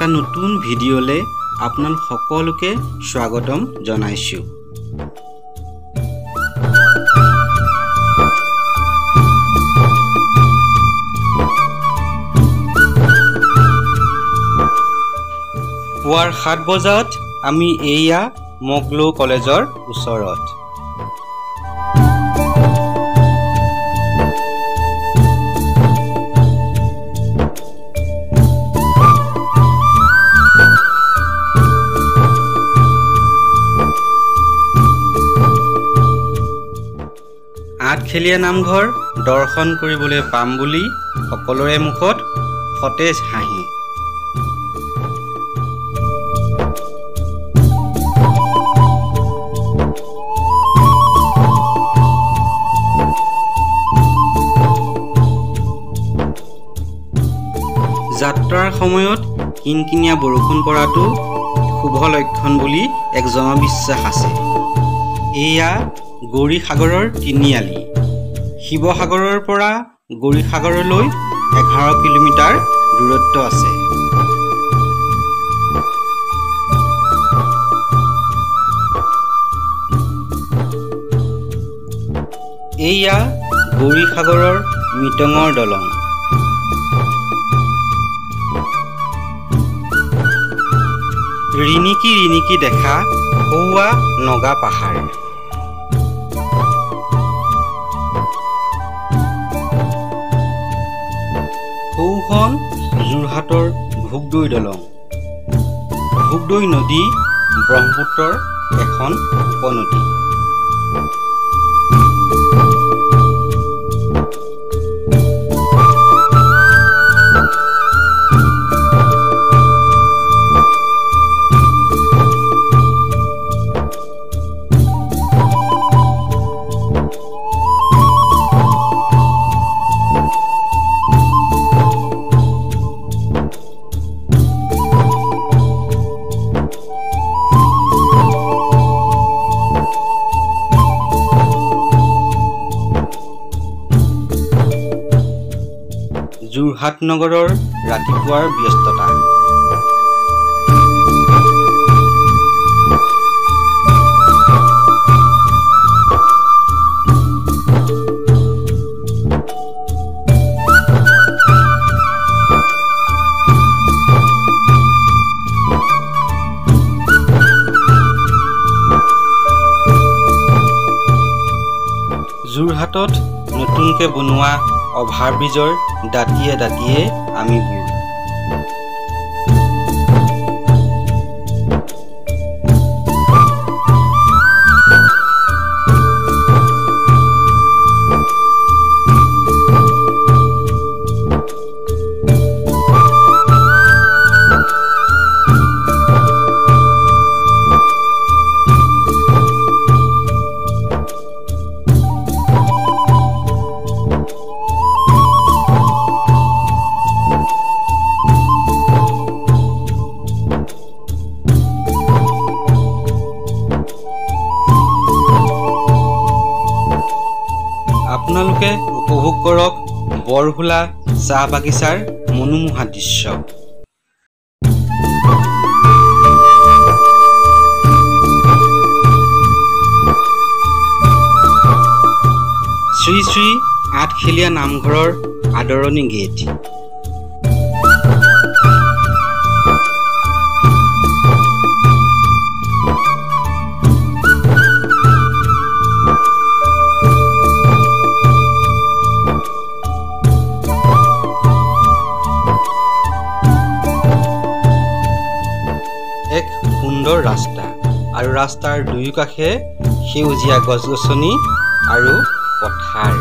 এটা নতুন ভিডিঅ'লে আপোনালোক সকলোকে স্বাগতম জনাইছো। পুৱাৰ 7 বজাত আমি এইয়া মগলো কলেজৰ ওচৰত। আঠখেলীয়া নামঘৰ দৰ্শন কৰিবলৈ পাম বুলি সকলোৰে মুখত সতেজ হাঁহি। যাত্ৰাৰ সময়ত কিনকিনীয়া বৰষুণ পৰাটো শুভ লক্ষণ বুলি এক জনবিশ্বাস আছে। এয়া গৌৰীসাগৰৰ তিনিআলি। শিৱসাগৰৰ পৰা গৌৰীসাগৰলৈ 11 কিলোমিটাৰ দূৰত্ব আছে। এয়া গৌৰীসাগৰৰ মিটঙৰ দলং। ৰিণিকি ৰিণিকি দেখা সৌৱা নগা পাহাৰ। সৌখন যোৰহাটৰ ভোগদৈ দলং। ভোগদৈ নদী ব্ৰহ্মপুত্ৰৰ এখন উপনদী। যোৰহাট নগৰৰ ৰাতিপুৱাৰ ব্যস্ততা। যোৰহাটত নতুনকৈ বনোৱা অভাৰব্ৰিজৰ দাঁতিয়ে দাঁতিয়ে আমিবোৰ। আপোনালোকে উপভোগ কৰক বৰহোলা চাহ বাগিচাৰ মনোমোহা দৃশ্য। শ্ৰী শ্ৰী আঠখেলীয়া নামঘৰৰ আদৰণি গেট। এক সুন্দৰ ৰাস্তা আৰু ৰাস্তাৰ দুয়োকাষে সেউজীয়া গছ-গছনি আৰু পথাৰ।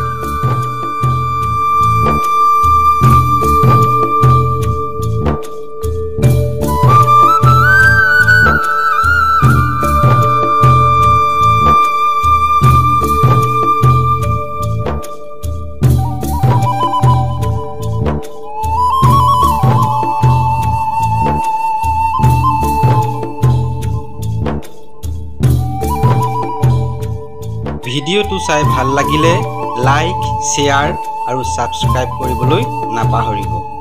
ভিডিঅ'টো চাই ভাল লাগিলে লাইক, শ্বেয়াৰ আৰু ছাবস্ক্ৰাইব কৰিবলৈ নাপাহৰিব।